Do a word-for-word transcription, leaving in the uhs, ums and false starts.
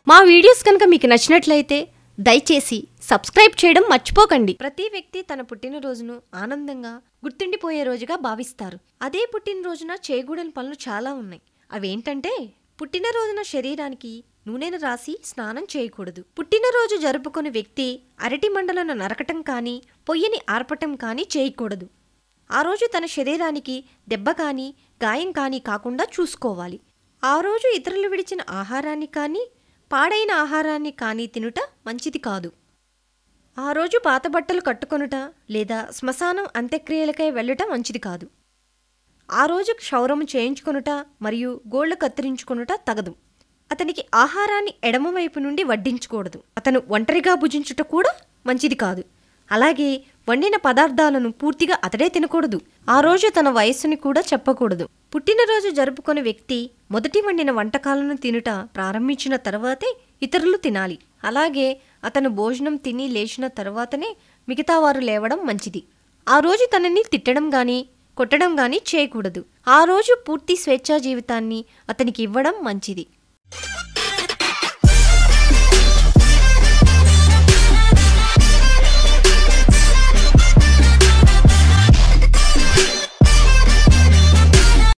మా వీడియోస్ కనుక మీకు నచ్చినట్లయితే దయచేసి సబ్స్క్రైబ్ చేయడం మర్చిపోకండి. ప్రతి వ్యక్తి తన పుట్టినరోజును ఆనందంగా గుర్తుండిపోయే రోజుగా భావిస్తారు. అదే పుట్టినరోజున చేయకూడని పనులు చాలా ఉన్నాయి. అవేంటంటే, పుట్టినరోజున శరీరానికి నూనెను రాసి స్నానం చేయకూడదు. పుట్టినరోజు జరుపుకునే వ్యక్తి అరటి మండలను నరకటం కానీ పొయ్యిని ఆర్పటం కానీ చేయకూడదు. ఆ రోజు తన శరీరానికి దెబ్బ కానీ గాయం కానీ కాకుండా చూసుకోవాలి. ఆ రోజు ఇతరులు విడిచిన ఆహారాన్ని కానీ పాడైన ఆహారాన్ని కానీ తినుట మంచిది కాదు. ఆ రోజు పాత బట్టలు కట్టుకొనుట లేదా శ్మశానం అంత్యక్రియలకై వెళ్ళుట మంచిది కాదు. ఆ రోజు క్షౌరము చేయించుకొనుట మరియు గోళ్లు కత్తిరించుకొనుట తగదు. అతనికి ఆహారాన్ని ఎడమవైపు నుండి వడ్డించకూడదు. అతను ఒంటరిగా భుజించుట కూడా మంచిది కాదు. అలాగే వండిన పదార్థాలను పూర్తిగా అతడే తినకూడదు. ఆ రోజు తన వయస్సుని కూడా చెప్పకూడదు. పుట్టినరోజు జరుపుకునే వ్యక్తి మొదటి వండిన వంటకాలను తినుట ప్రారంభించిన తర్వాతే ఇతరులు తినాలి. అలాగే అతను భోజనం తిని లేచిన తర్వాతనే మిగతా వారు లేవడం మంచిది. ఆ రోజు తనని తిట్టడం గాని కొట్టడం గాని చేయకూడదు. ఆ రోజు పూర్తి స్వేచ్ఛా జీవితాన్ని అతనికి ఇవ్వడం మంచిది.